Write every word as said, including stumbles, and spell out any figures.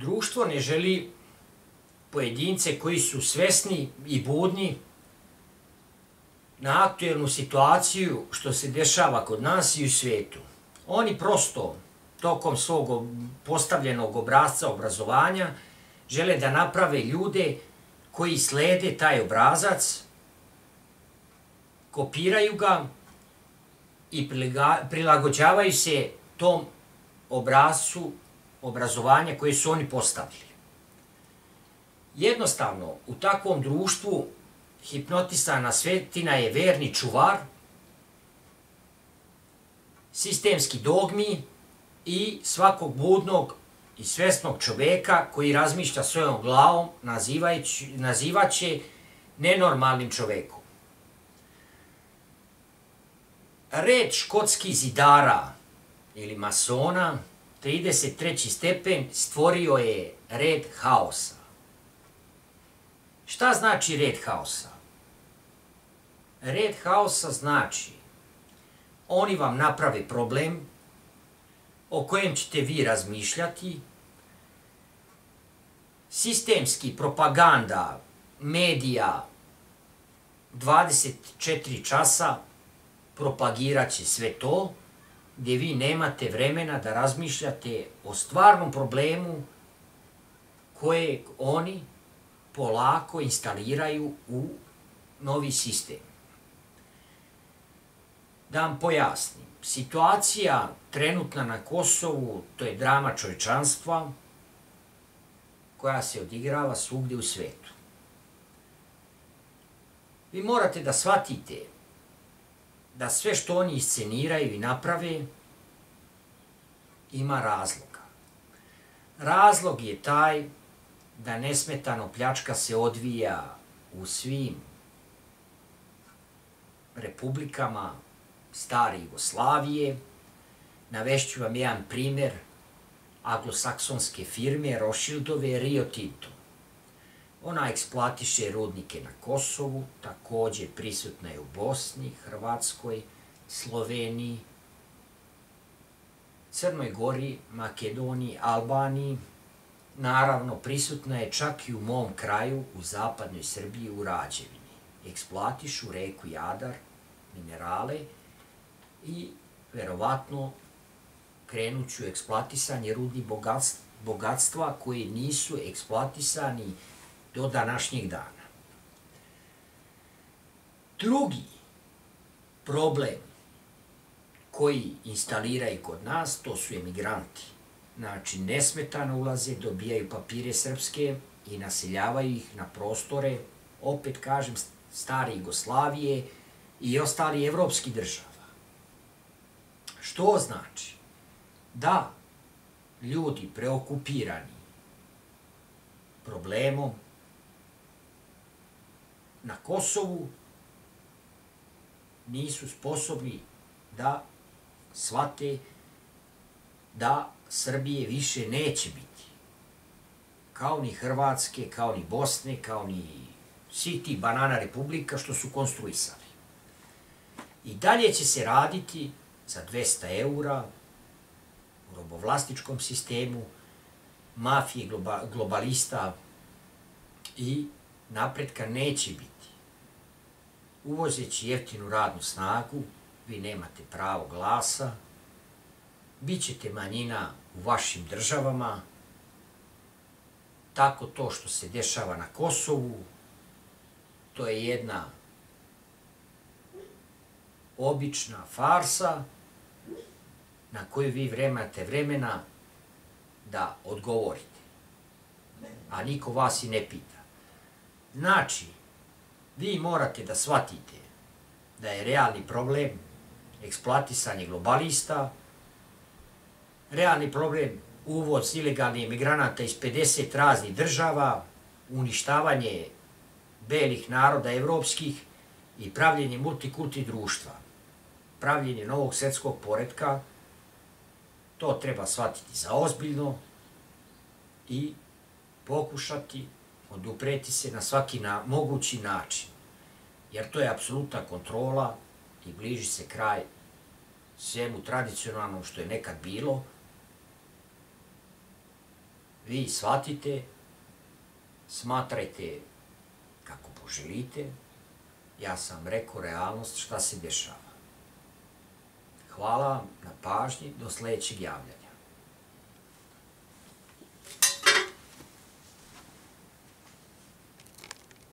Društvo ne želi pojedince koji su svesni i budni na aktuelnu situaciju što se dešava kod nas i u svijetu. Oni prosto tokom svog postavljenog obrasca obrazovanja žele da naprave ljude koji slede taj obrazac, kopiraju ga i prilagođavaju se tom obrazcu obrazovanja koje su oni postavili. Jednostavno, u takvom društvu hipnotisana svetina je verni čuvar, sistemski dogmi i svakog budnog i svesnog čoveka koji razmišlja svojom glavom nazivaće nenormalnim čovekom. Red škotskih zidara ili masona, trideset treći stepen, stvorio je red haosa. Šta znači red haosa? Red haosa znači oni vam naprave problem o kojem ćete vi razmišljati, sistemski propaganda medija dvadeset četiri časa propagirat će sve to, gdje vi nemate vremena da razmišljate o stvarnom problemu koje oni polako instaliraju u novi sistem. Da vam pojasnim, situacija trenutna na Kosovu, to je drama čovječanstva koja se odigrava svugdje u svetu. Vi morate da shvatite da sve što oni isceniraju i naprave ima razloga. Razlog je taj da nesmetano pljačka se odvija u svim republikama stare Jugoslavije. Navešću vam jedan primjer anglosaksonske firme Rothschildove Rio Tinto. Ona eksploatiše rudnike na Kosovu, također prisutna je u Bosni, Hrvatskoj, Sloveniji, Crnoj Gori, Makedoniji, Albaniji. Naravno, prisutna je čak i u mom kraju, u zapadnoj Srbiji, u Rađevini. Eksploatišu reku Jadar, minerale i verovatno krenuću eksploatisanje rudnih bogatstva koji nisu eksploatisani do današnjeg dana. Drugi problem koji instaliraju kod nas, to su emigranti. Znači, nesmetano ulaze, dobijaju papire srpske i naseljavaju ih na prostore, opet kažem, stare Jugoslavije i ostali evropskih država. Što znači da ljudi preokupirani problemom na Kosovu nisu sposobni da shvate da Srbije više neće biti. Kao ni Hrvatske, kao ni Bosne, kao ni svi ti banana republika što su konstruisali. I dalje će se raditi za dvesta eura u robovlastičkom sistemu, mafije, globalista i napretka neće biti. Uvozeći jeftinu radnu snagu, vi nemate pravo glasa, bit ćete manjina u vašim državama, tako to što se dešava na Kosovu, to je jedna obična farsa na koju vi imate vremena da odgovorite, a niko vas i ne pita. Znači, vi morate da shvatite da je realni problem eksploatisanje globalista, realni problem uvoz ilegalnih emigranata iz pedeset raznih država, uništavanje belih naroda evropskih i pravljenje multikulti društva, pravljenje novog svjetskog poretka. To treba shvatiti za ozbiljno i pokušati odupreti se na svaki mogući način, jer to je apsolutna kontrola i bliži se kraj svemu tradicionalnom što je nekad bilo. Vi shvatite, smatrajte kako poželite, ja sam rekao realnost šta se dešava. Hvala vam na pažnji, do sledećeg javljanja.